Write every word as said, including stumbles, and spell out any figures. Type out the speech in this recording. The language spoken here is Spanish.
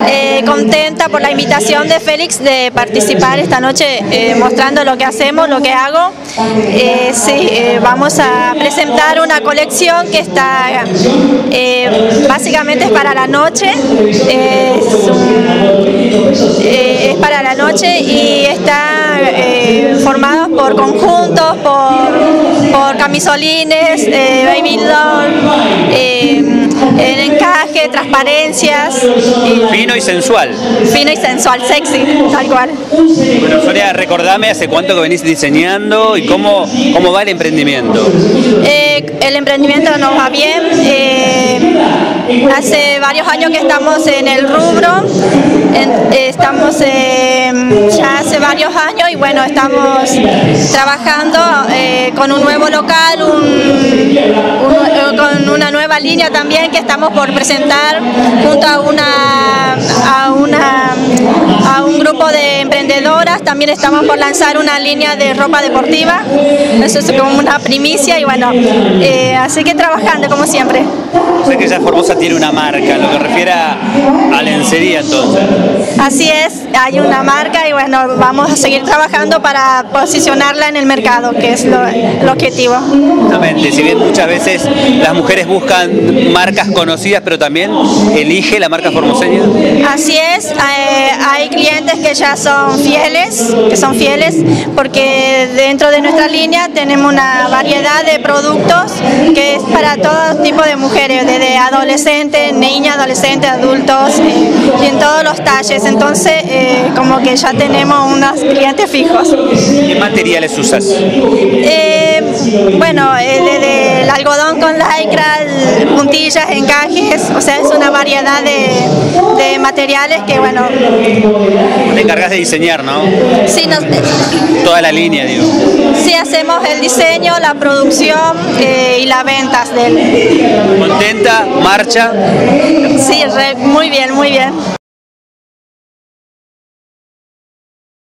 Eh, contenta por la invitación de Félix de participar esta noche eh, mostrando lo que hacemos, lo que hago. Eh, sí, eh, vamos a presentar una colección que está eh, básicamente es para la noche, eh, es, un, eh, es para la noche y está eh, formado por conjuntos, por, por camisolines, eh, baby doll, eh, en encaje, transparencias. Eh, Fino y sensual. Fino y sensual, sexy, tal cual. Bueno, Sonia, recordame hace cuánto que venís diseñando y cómo, cómo va el emprendimiento. Eh, el emprendimiento nos va bien. Eh, hace varios años que estamos en el rubro. En, estamos eh, ya hace varios años y bueno, estamos trabajando eh, con un nuevo local, un, un, con una nueva línea también que estamos por presentar junto a una, a una a un grupo de emprendedoras. También estamos por lanzar una línea de ropa deportiva, eso es como una primicia y bueno, eh, así que trabajando como siempre. Sé que ya Formosa tiene una marca, lo que refiere a, a lencería entonces. Así es, hay una marca y bueno, vamos a seguir trabajando para posicionarla en el mercado, que es lo, el objetivo. Exactamente, si bien muchas veces las mujeres buscan marcas conocidas, pero también elige la marca formoseña. Así es, eh, hay clientes que ya son fieles, que son fieles, porque dentro de nuestra línea tenemos una variedad de productos que es para todo tipo de mujeres, desde adolescentes, niñas, adolescentes, adultos, eh, y en todos los talles. Entonces, eh, como que ya tenemos unos clientes fijos. ¿Qué materiales usas? Eh, bueno, eh, desde el algodón con lycra, puntillas, encajes, o sea, es una variedad de, de materiales que, bueno... Te encargas de diseñar, ¿no? Sí, nos, toda la línea, digo. Sí, hacemos el diseño, la producción eh, y las ventas de él. ¿Contenta? ¿Marcha? Sí, re, muy bien, muy bien.